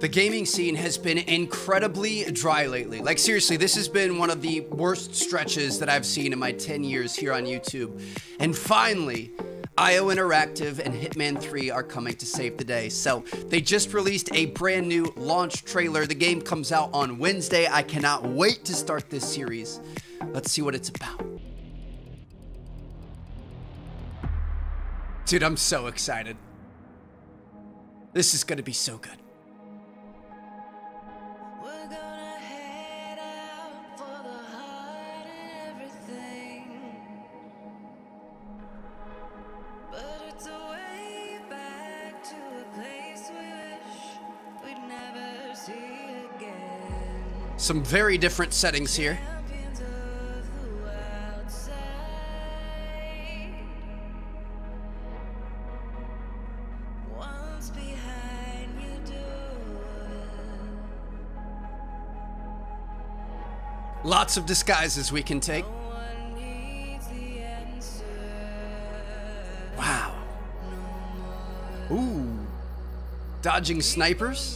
The gaming scene has been incredibly dry lately. Like seriously, this has been one of the worst stretches that I've seen in my 10 years here on YouTube. And finally, IO Interactive and Hitman 3 are coming to save the day. So they just released a brand new launch trailer. The game comes out on Wednesday. I cannot wait to start this series. Let's see what it's about. Dude, I'm so excited. This is gonna be so good. Some very different settings here. Lots of disguises we can take. Wow. Ooh. Dodging snipers.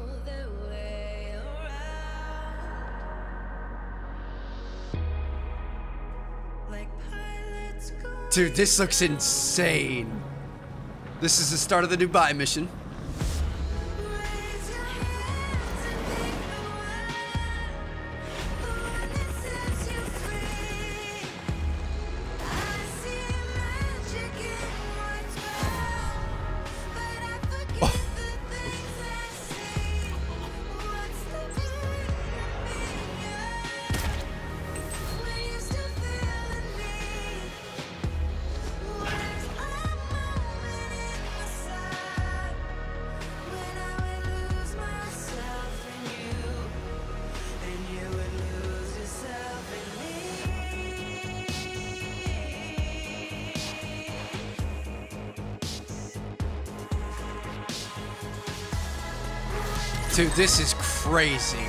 Dude, this looks insane. This is the start of the Dubai mission. Dude, this is crazy.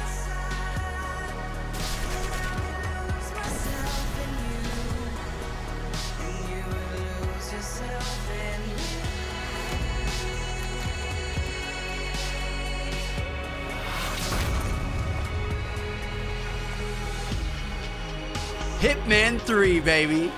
Hitman 3, baby.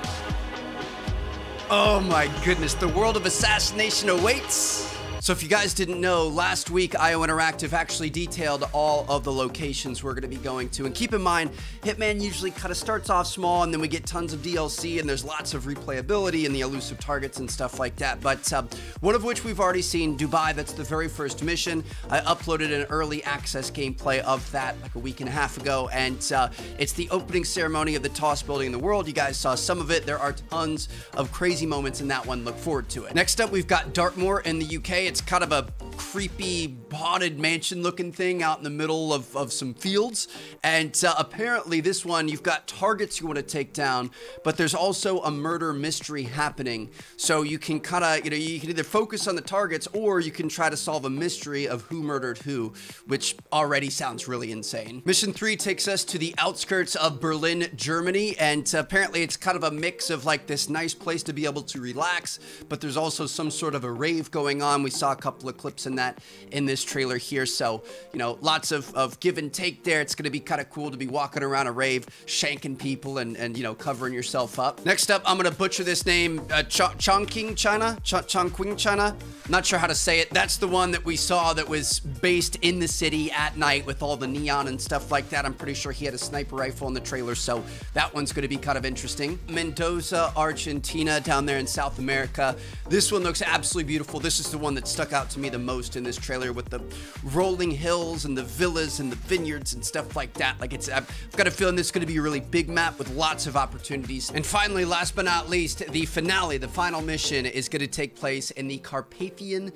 Oh my goodness, the world of assassination awaits. So if you guys didn't know, last week IO Interactive actually detailed all of the locations we're going to be going to. And keep in mind, Hitman usually kind of starts off small and then we get tons of DLC and there's lots of replayability and the elusive targets and stuff like that. But one of which we've already seen, Dubai, that's the very first mission. I uploaded an early access gameplay of that like a week and a half ago. And it's the opening ceremony of the tallest building in the world. You guys saw some of it. There are tons of crazy moments in that one. Look forward to it. Next up, we've got Dartmoor in the UK. It's kind of a creepy haunted mansion looking thing out in the middle of some fields. And apparently this one, you've got targets you want to take down, but there's also a murder mystery happening. So you can kind of, you can either focus on the targets or you can try to solve a mystery of who murdered who, which already sounds really insane. Mission 3 takes us to the outskirts of Berlin, Germany. And apparently it's kind of a mix of like this nice place to be able to relax, but there's also some sort of a rave going on. We saw a couple of clips in this trailer here. So, lots of give and take there. It's going to be kind of cool to be walking around a rave, shanking people and covering yourself up. Next up, I'm going to butcher this name, Chongqing, China? Chongqing, China? Not sure how to say it. That's the one that we saw that was based in the city at night with all the neon and stuff like that. I'm pretty sure he had a sniper rifle in the trailer, so that one's going to be kind of interesting. Mendoza, Argentina, down there in South America. This one looks absolutely beautiful. This is the one that stuck out to me the most in this trailer with the rolling hills and the villas and the vineyards and stuff like that. Like I've got a feeling this is going to be a really big map with lots of opportunities. And finally, last but not least, the finale, the final mission is going to take place in the Carpathian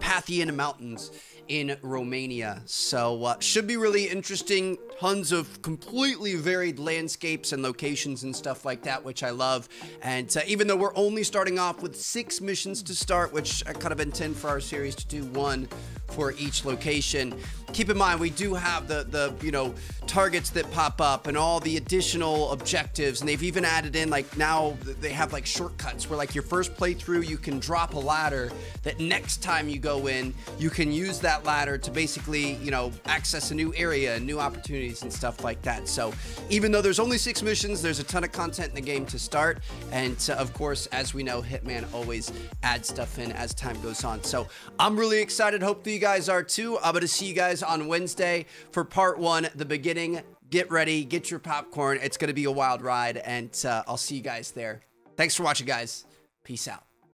Mountains in Romania. So should be really interesting. Tons of completely varied landscapes and locations and stuff like that, which I love. And even though we're only starting off with 6 missions to start, which I kind of intend for our series to do 1 for each location, keep in mind, we do have the you know, targets that pop up and all the additional objectives, and they've even added in, like, now they have like shortcuts where, like, your first playthrough you can drop a ladder that next time you go in you can use that ladder to basically, you know, access a new area and new opportunities and stuff like that. So even though there's only 6 missions, there's a ton of content in the game to start, and of course, as we know, Hitman always adds stuff in as time goes on. So I'm really excited. Hope that you guys are too. I'm gonna see you guys on Wednesday for part 1, the beginning. Get ready, get your popcorn. It's gonna be a wild ride, and I'll see you guys there. Thanks for watching, guys. Peace out.